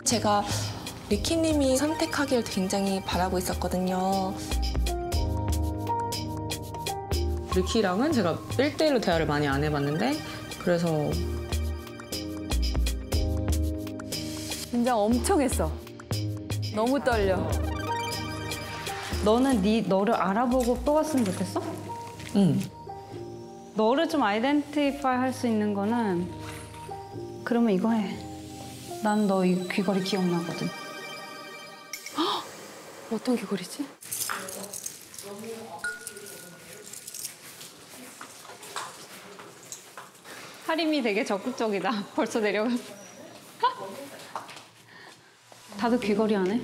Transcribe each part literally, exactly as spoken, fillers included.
제가 리키님이 선택하길 굉장히 바라고 있었거든요. 리키랑은 제가 일 대일로 대화를 많이 안 해봤는데 그래서 긴장 엄청 했어. 너무 떨려. 너는 네 너를 알아보고 뽑았으면 좋겠어? 응. 너를 좀 아이덴티파이 할 수 있는 거는 그러면 이거 해. 난 너 이 귀걸이 기억나거든. 헉! 어떤 귀걸이지? 하림이 되게 적극적이다. 벌써 내려갔어. 다들 귀걸이 안 해?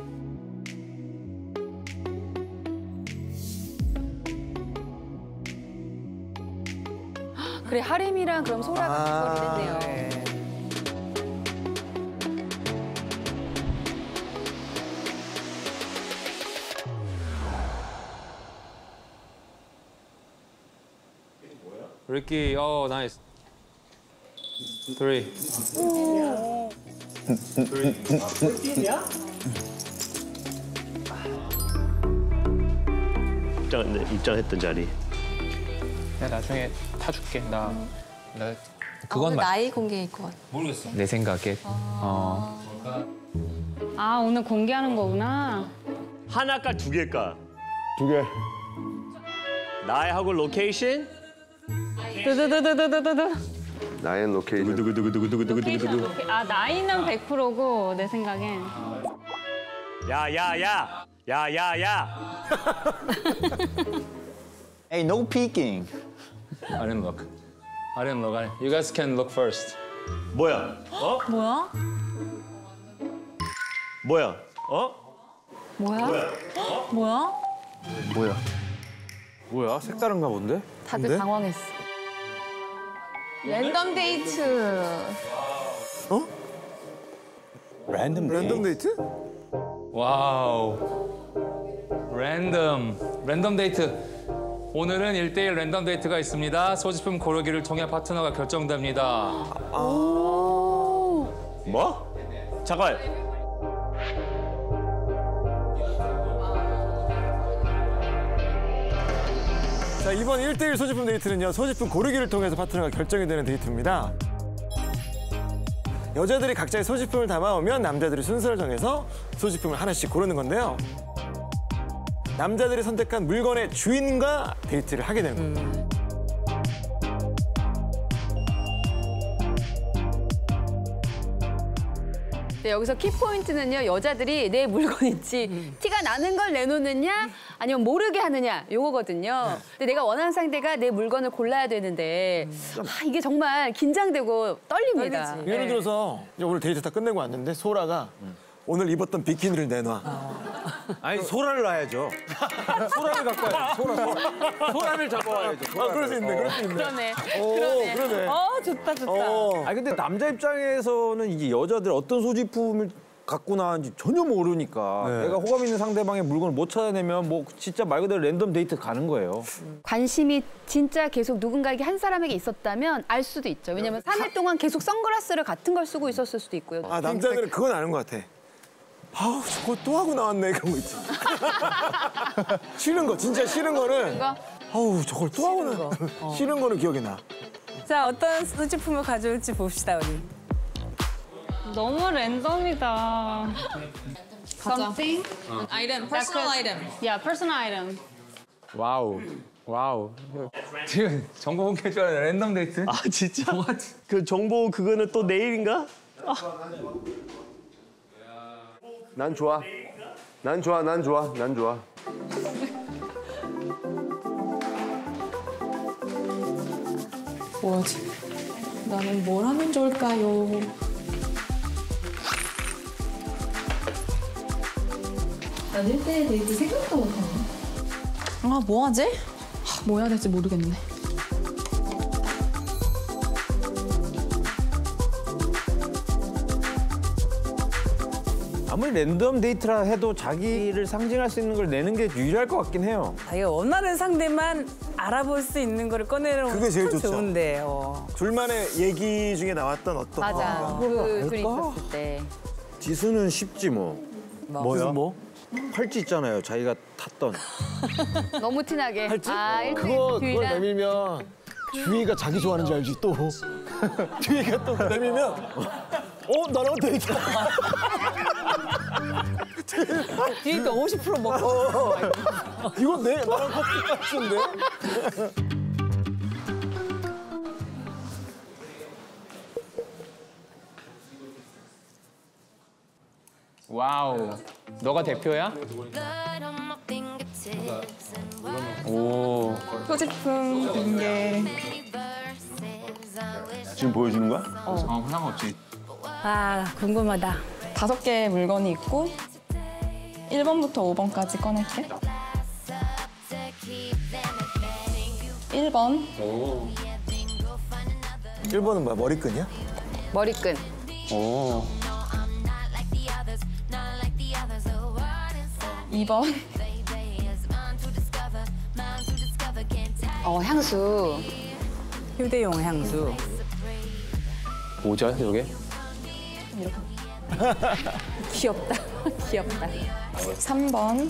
그래, 하림이랑 그럼 소라가 아, 귀걸이를 했네요. 네. Ricky, oh, nice. Three. 입장, 네, 입장했던 자리. 내가 나중에 타줄게. 나, 나 그건 어, 나이 공개일 것 같아. 모르겠어. 내 생각에. 어. 아, 오늘 공개하는 거구나. 하나까 두 개까? 두 개. 나이하고 로케이션? 두두두두두두두. 나의 로케이션. 두구두구두구두구두구두구두구. 아, 나이는 백 퍼센트고 내 생각엔. 야야야! 야야야! Hey, no peeking. I didn't look. I didn't look. I, you guys can look first. 뭐야? 어? 뭐야? 뭐야? 어? 뭐야? 뭐야? 뭐야? 뭐야? 색다른가 본데? 다들 근데? 당황했어. 랜덤 데이트. 어? Random 랜덤 데이트? 와우. 랜덤. 랜덤 데이트. 오늘은 일 대일 랜덤 데이트가 있습니다. 소지품 고르기를 통해 파트너가 결정됩니다. 뭐? 잠깐. 자, 이번 일 대일 소지품 데이트는요, 소지품 고르기를 통해서 파트너가 결정이 되는 데이트입니다. 여자들이 각자의 소지품을 담아오면 남자들이 순서를 정해서 소지품을 하나씩 고르는 건데요. 남자들이 선택한 물건의 주인과 데이트를 하게 되는 겁니다. 음. 네, 여기서 키포인트는요, 여자들이 내 물건 있지 음. 티가 나는 걸 내놓느냐 아니면 모르게 하느냐 요거거든요. 네. 근데 내가 원하는 상대가 내 물건을 골라야 되는데 음. 아, 이게 정말 긴장되고 떨립니다. 네. 예를 들어서 이제 오늘 데이트 다 끝내고 왔는데 소라가 음. 오늘 입었던 비키니를 내놔. 아니, 소라를 놔야죠. 소라를 갖고 와야지. 소라. 소라를 잡아와야죠. 아, 그럴 수 있네. 그럴 수 있네. 그러네. 오, 그러네. 그러네. 어, 좋다, 좋다. 어. 아니, 근데 남자 입장에서는 이게 여자들 어떤 소지품을 갖고 나왔는지 전혀 모르니까 네. 내가 호감 있는 상대방의 물건을 못 찾아내면 뭐 진짜 말 그대로 랜덤 데이트 가는 거예요. 관심이 진짜 계속 누군가에게 한 사람에게 있었다면 알 수도 있죠. 왜냐면 삼 일 동안 계속 선글라스를 같은 걸 쓰고 있었을 수도 있고요. 아, 남자들은 그건 아는 것 같아. 아우, 저걸 또 하고 나왔네, 그런 거 있지. 싫은 거, 진짜 싫은 거는. 이거? 아우, 저걸 또 하고 나. 어. 싫은 거는 기억이 나. 자, 어떤 소지품을 가져올지 봅시다, 우리. 너무 랜덤이다. Something? An item, personal item. Yeah, personal item. 와우. 와우. 지금 정보 공개 줄 알았는데 랜덤 데이트? 아, 진짜? 그 정보 그거는 또 내일인가? 아. 난 좋아. 난 좋아, 난 좋아, 난 좋아. 뭐지? 나는 뭘 하면 좋을까요? 난 일 대일 데이트 생각도 못하네. 아, 뭐 하지? 아, 뭐 해야 될지 모르겠네. 아무리 랜덤 데이트라 해도 자기를 상징할 수 있는 걸 내는 게 유일할 것 같긴 해요. 자기가 원하는 상대만 알아볼 수 있는 거를 꺼내는 그게 제일 참 좋죠. 좋은데. 어. 둘만의 얘기 중에 나왔던 어떤 맞아. 어. 그 둘이 있었을 때. 지수는 쉽지 뭐. 뭐요? 뭐? 팔찌 있잖아요. 자기가 탔던. 너무 티나게. 팔찌? 아, 일 등 그거 그걸 주의다. 내밀면 주희가 자기 좋아하는 줄 알지 또. 주희가 또 내밀면 어 나랑 데이트. 그러니까 오십 퍼센트 먹고. 어, 이거 내 나랑 커플 같은데. 와우. 너가 대표야? 오. 소지품 공개. 지금 보여주는 거야? 어, 상관없지. 아, 궁금하다. 다섯 개의 물건이 있고 일 번부터 오 번까지 꺼낼게. 일 번. 오. 일 번은 뭐야? 머리끈이야? 머리끈. 오. 이 번. 어, 향수. 휴대용 향수. 뭐죠, 저게? 귀엽다. 귀엽다. 삼 번.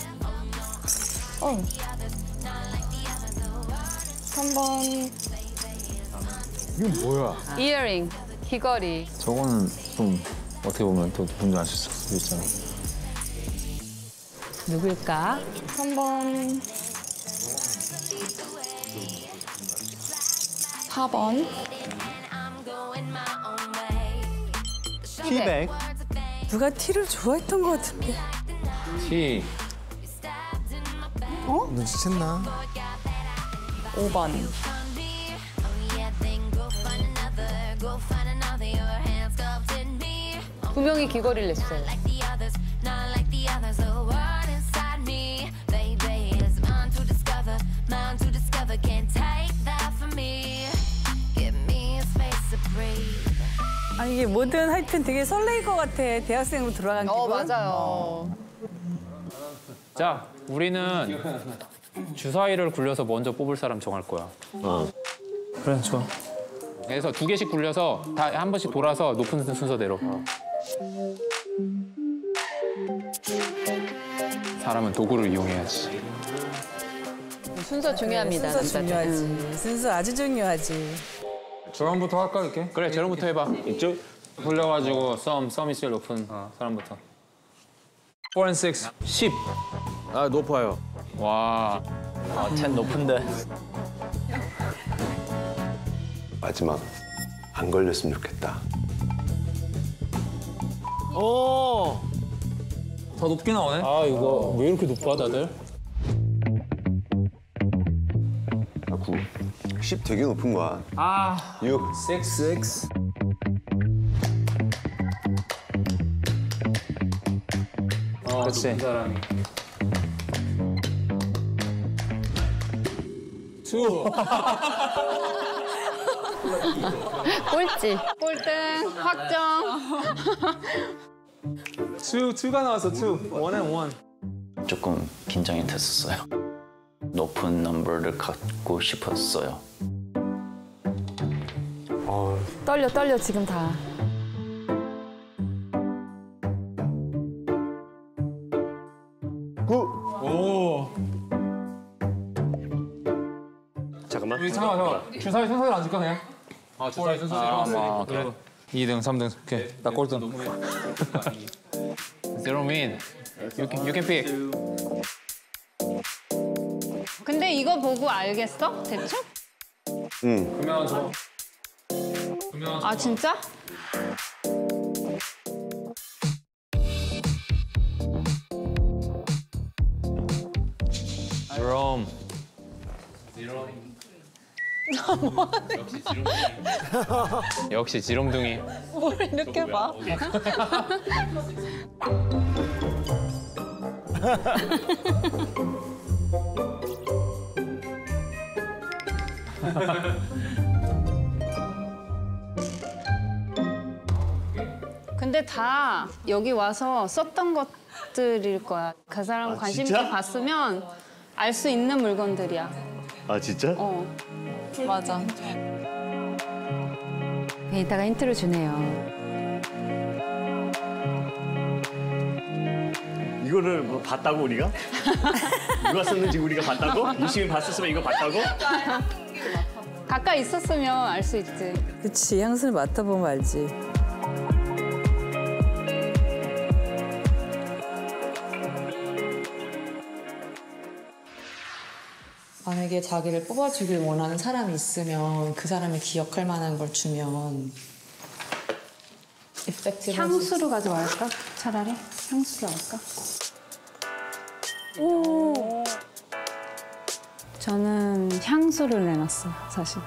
어. 삼 번. 이건 뭐야? 이어링. 귀걸이. 저거는 좀 어떻게 보면 또 누군지 알 수도 있잖아. 누굴까? 삼 번. 사 번. 티백. 누가 티를 좋아했던 것 같은데. 티. 눈치챘나? 오 번. 두 명이 귀걸이를 냈어요. 아니 이게 뭐든 하여튼 되게 설레일 것 같아. 대학생으로 들어간 기분. 어, 맞아요. 자, 우리는 주사위를 굴려서 먼저 뽑을 사람 정할 거야. 어. 그래, 좋아. 그래서 두 개씩 굴려서 다 한 번씩 돌아서 높은 순서대로. 사람은 도구를 이용해야지. 순서 중요합니다. 순서 남자들. 중요하지. 순서 아주 중요하지. 저런부터 할까 이렇게? 그래, 저런부터 해봐. 이쪽? 굴려가지고 썸, 썸이 제일 높은 사람부터. 사 and six. 십. 아, 높아요. 와. 아, 텐 높은데. 마지막 안 걸렸으면 좋겠다. 어. 더 높게 나오네. 아, 이거 왜 이렇게 높아, 다들? 아, 구. 십 되게 높은 거야. 아, 육. six. 어, 그렇지. 사람이. 꼴찌. 꼴등 확정. two, two가 나왔어, two. one and one. 조금 긴장이 됐었어요. 높은 넘버를 갖고 싶었어요. 떨려 떨려 지금 다. 구. 오. 잠깐만. 우리 잠깐만, 잠깐만. 주사위 순서대로 앉을까 그냥? 아, 주사위 순서대로. 아, 그래. 이 등, 삼 등. 오케이. 나 꼴등. Zero mean. You can, you can pick. 근데 이거 보고 알겠어? 대충? 응. 그러면 저. 아 진짜? Jerome. 역시 지롱둥이. 뭘 이렇게 봐? 근데 다 여기 와서 썼던 것들일 거야. 그 사람 아, 관심 진짜? 있게 봤으면 알 수 있는 물건들이야. 아, 진짜? 어. 맞아. 이따가 힌트를 주네요. 이거를 뭐 봤다고 우리가? 누가 썼는지 우리가 봤다고? 유심히 봤었으면 이거 봤다고? 가까이 있었으면 알 수 있지. 그치, 향수를 맡아보면 알지. 만약에 자기를 뽑아주길 원하는 사람이 있으면 그 사람을 기억할 만한 걸 주면 이펙티브 향수로 가져갈까? 차라리 향수로 할까? 오. 저는 향수를 내놨어요, 사실.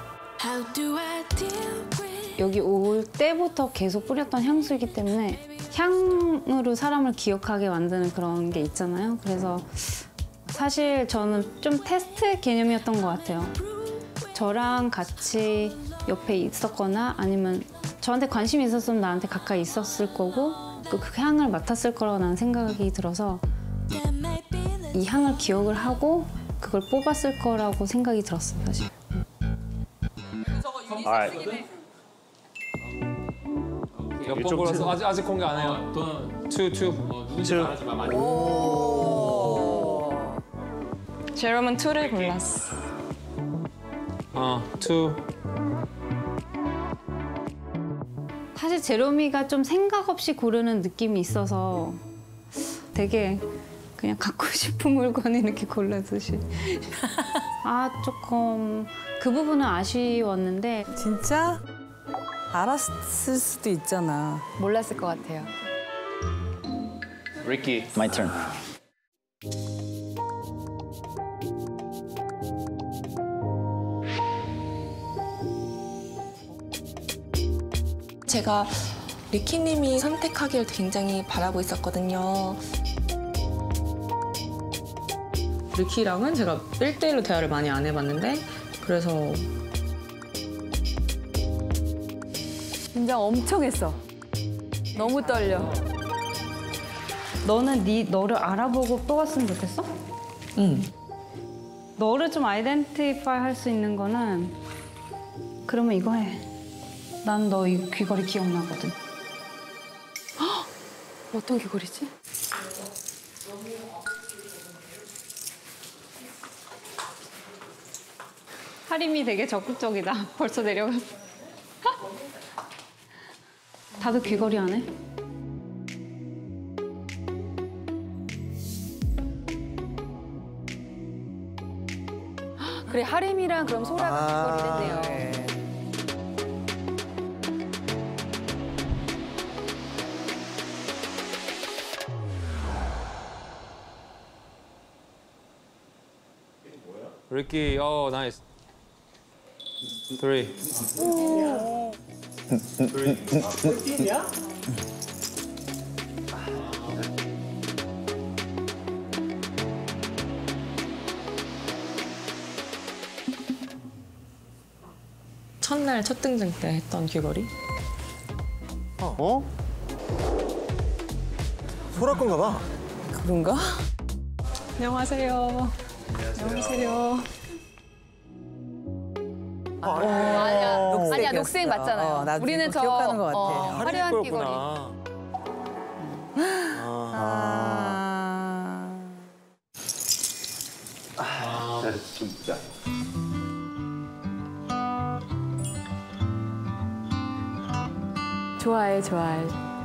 여기 올 때부터 계속 뿌렸던 향수이기 때문에 향으로 사람을 기억하게 만드는 그런 게 있잖아요. 그래서 사실 저는 좀 테스트 개념이었던 것 같아요. 저랑 같이 옆에 있었거나 아니면 저한테 관심이 있었으면 나한테 가까이 있었을 거고 그 향을 맡았을 거라는 생각이 들어서 이 향을 기억을 하고 그걸 뽑았을 거라고 생각이 들었어요, 사실. 몇 번 골랐어? 아직 아직 공개 안 해요. 또는 투 투. 누군지 말하지 마. 많이. 제롬은 투를 골랐어. 어, 투. 사실 제로미가 좀 생각 없이 고르는 느낌이 있어서 되게 그냥 갖고 싶은 물건 이렇게 골라듯이. 아, 조금 그 부분은 아쉬웠는데. 진짜? 알았을 수도 있잖아. 몰랐을 것 같아요. 리키. My turn. 제가 리키님이 선택하길 굉장히 바라고 있었거든요. 리키랑은 제가 일 대일로 대화를 많이 안 해봤는데 그래서 긴장 엄청 했어. 너무 떨려. 너는 네 너를 알아보고 뽑았으면 좋겠어? 응. 너를 좀 아이덴티파이 할 수 있는 거는 그러면 이거 해. 난 너 이 귀걸이 기억나거든. 헉! 어떤 귀걸이지? 하림이 되게 적극적이다. 벌써 내려갔어. 다들 귀걸이 안 해? 그래, 하림이랑 그럼 소라가 아, 귀걸이를 했네요. 네. 리키, 어, 나이스. 쓰리. 첫날 첫 등장 때 했던 귀걸이? 어? 소라 건가 봐. 그런가? 안녕하세요. 안녕하세요. 어, 아니야, 녹색이었어. 아니야, 녹색 맞잖아요. 어, 나도 우리는 이거 저 기억하는 것 같아. 어, 할인 화려한 귀걸이. 거였구나. 아. 진짜. 좋아해, 좋아해.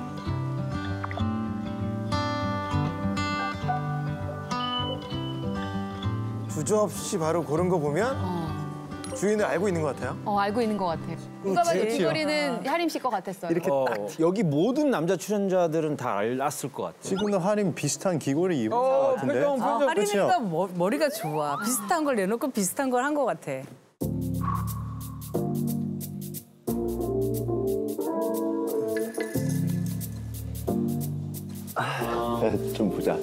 주저없이 바로 고른 거 보면 주인을 알고 있는 것 같아요. 어, 알고 있는 것 같아. 누가 봐도 그렇지요. 귀걸이는 하림 씨 것 같았어요. 이렇게 어, 딱. 여기 모든 남자 출연자들은 다 알았을 것 같아. 지금도 하림 비슷한 귀걸이 입은 어, 것 같은데. 표정, 아, 표정. 하림이가 머, 머리가 좋아. 비슷한 걸 내놓고 비슷한 걸 한 것 같아. 좀 보자.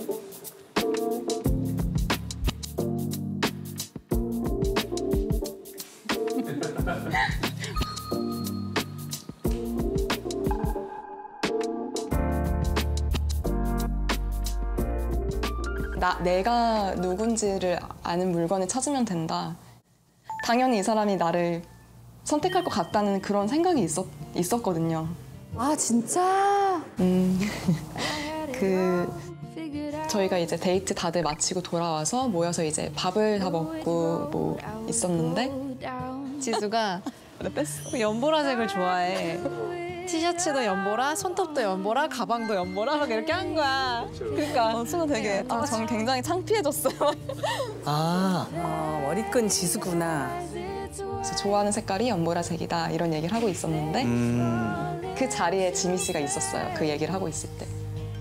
나 내가 누군지를 아는 물건을 찾으면 된다. 당연히 이 사람이 나를 선택할 것 같다는 그런 생각이 있었, 있었거든요. 아, 진짜? 음. 그 저희가 이제 데이트 다들 마치고 돌아와서 모여서 이제 밥을 다 먹고 뭐 있었는데 지수가 뺐어. 연보라색을 좋아해. 티셔츠도 연보라, 손톱도 연보라, 가방도 연보라 막 이렇게 한 거야. 그러니까 어, 순간 되게 아, 저는 굉장히 창피해졌어요. 아, 아 머리끈 지수구나. 그래서 좋아하는 색깔이 연보라색이다 이런 얘기를 하고 있었는데 음. 그 자리에 지미 씨가 있었어요. 그 얘기를 하고 있을 때.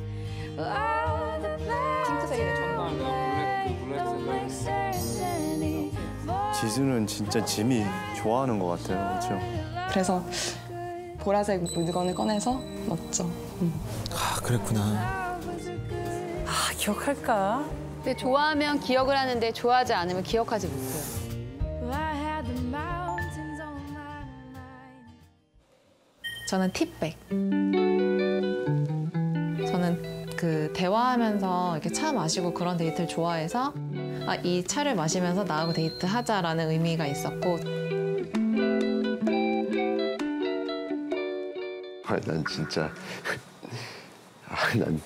핑크색이네 전부. 지수는 진짜 지미 좋아하는 것 같아요. 그렇죠? 그래서 보라색 물건을 꺼내서 넣었죠. 음. 아, 그랬구나. 아, 기억할까? 근데 좋아하면 기억을 하는데 좋아하지 않으면 기억하지 못해요. 저는 팁백. 저는 그 대화하면서 이렇게 차 마시고 그런 데이트를 좋아해서 아, 이 차를 마시면서 나하고 데이트하자라는 의미가 있었고. 아, 난 진짜 아, 난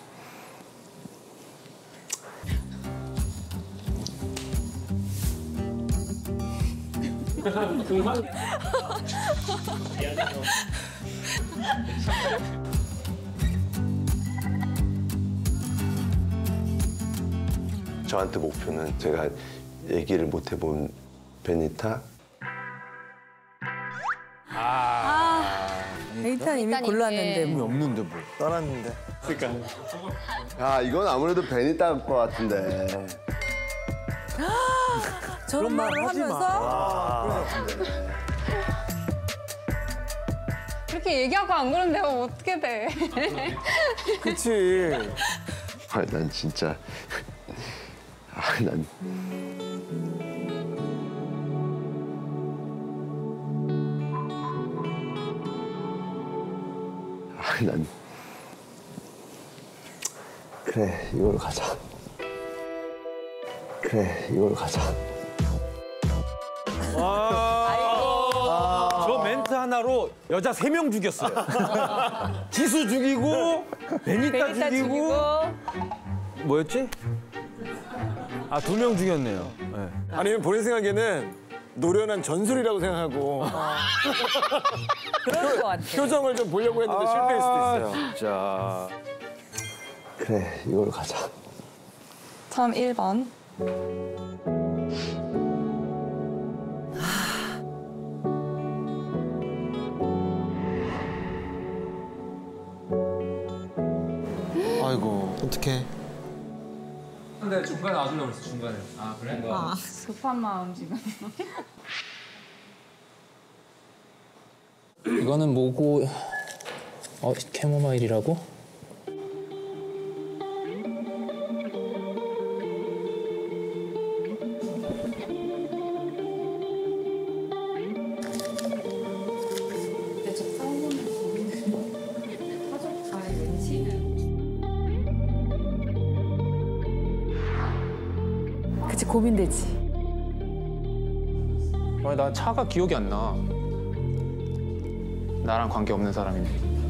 저한테 목표는 제가 얘기를 못 해본 베니타. 일단 이미 골랐는데 뭐. 없는데 뭐. 떠났는데. 그러니까. 아, 이건 아무래도 베니타일 것 같은데. 저런 말을 하면서 그렇게 얘기하고 안 그러면 내가 어떻게 돼? 그치. 아, 난 진짜 아, 난 아, 난 그래, 이걸로 가자. 그래, 이걸로 가자. 와. 저 멘트 하나로 여자 세 명 죽였어요. 지수 죽이고, 베니타, 베니타 죽이고, 죽이고. 뭐였지? 아, 두 명 죽였네요. 네. 아니면 본인 생각에는 노련한 전술이라고 생각하고 그럴 것 같아. 표정을 좀 보려고 했는데 실패일 수도 있어요. 진짜. 그래, 이걸로 가자. 처음 일 번. 아이고, 어떡해. 근데 중간에 놔주려고 그랬어, 중간에. 아, 그래? 아, 급한 마음 지금. 이거는 뭐고? 어, 캐모마일이라고? 그치, 고민되지. 아니, 난 차가 기억이 안 나. 나랑 관계 없는 사람인데.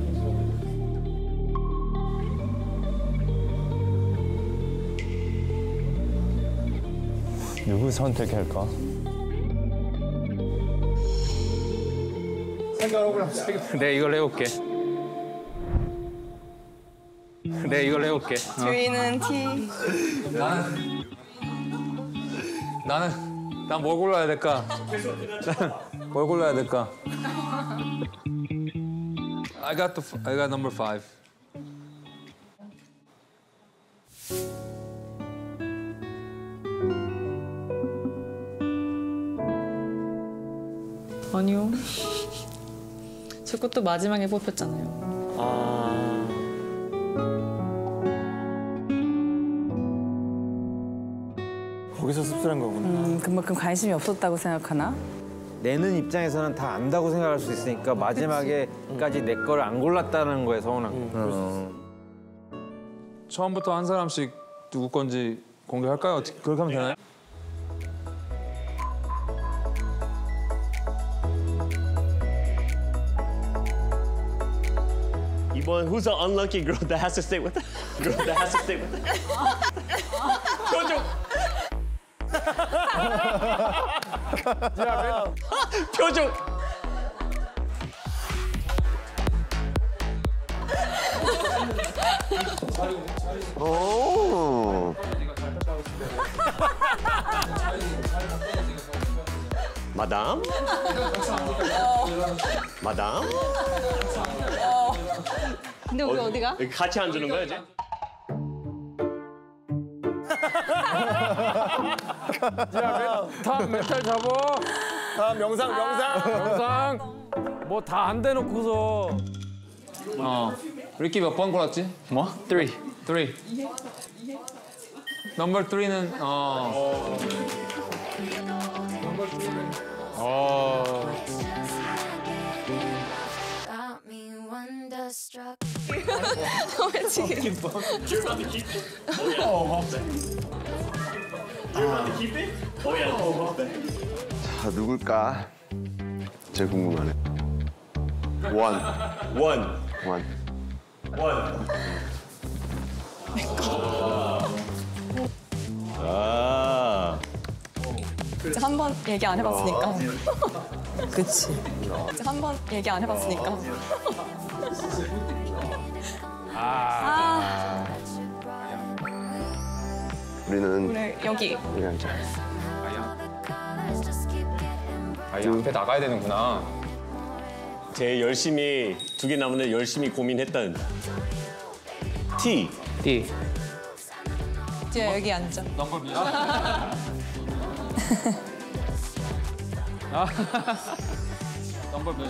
누구 선택할까? 내가 이걸 해볼게. 내가 이걸 해볼게. 어. 주인은 T. 나는 나는 난 뭘 골라야 될까? 난 뭘 골라야 될까? I got the I got number five. 아니요. 제 것도 마지막에 뽑혔잖아요. 아. 거기서 씁쓸한 거구나. 음, 그만큼 관심이 없었다고 생각하나? 내는 입장에서는 다 안다고 생각할 수 있으니까 마지막에까지 내 거를 안 골랐다는 거에 서운한 거. 음, 처음부터 한 사람씩 누구 건지 공개할까요? 어떻게 그렇게 하면 되나요? one. Who's the unlucky girl that has to stay with them? Girl that has to stay with them? 표정. 표정. 오. 마담? 마담? 근데 우리 어, 어디가? 같이 앉는 거야 이제? 야, 다음 멘탈 잡어. 다음 명상, 명상. 영상. 뭐 다 안 대놓고서. 어. 리키 몇 번 골랐지? 뭐? three. three. 넘버 three는 어. 어. 왜 지금? You're about to keep it? Oh yeah. Oh, You're about to keep it? Oh yeah. Oh, 자, 누굴까? 제일 궁금하네. 원. 원. 원. 원. 아. 한 번 얘기 안 해봤으니까. 그치. 한 번 얘기 안 해봤으니까. 아. 우리는 우리 여기. 여기 앉자. 아, 이 앞에 나가야 되는구나. 제일 열심히 두 개 남았는데 열심히 고민했던 T. T. 뒤에 여기 앉아. 넘버 몇? 넘버 몇?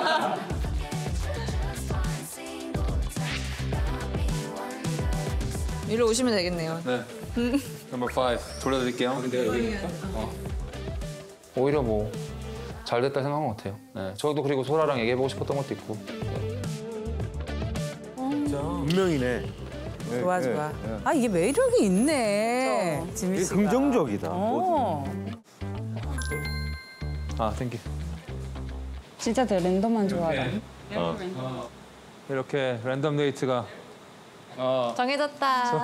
일로 오시면 되겠네요. 네. 넘버 five 돌려드릴게요. 어. 오히려 뭐 잘 됐다 생각한 것 같아요. 네. 저도 그리고 소라랑 얘기해보고 싶었던 것도 있고. 운명이네. 좋아 좋아. 아 이게 매력이 있네. 지민 되게 씨가. 긍정적이다. 어. 아, 땡큐. 진짜 되게 랜덤한 좋아해. 어. 이렇게 랜덤 데이트가 어. 정해졌다.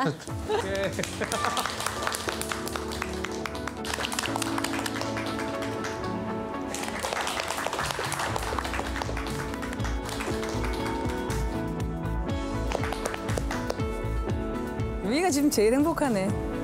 유미가 지금 제일 행복하네.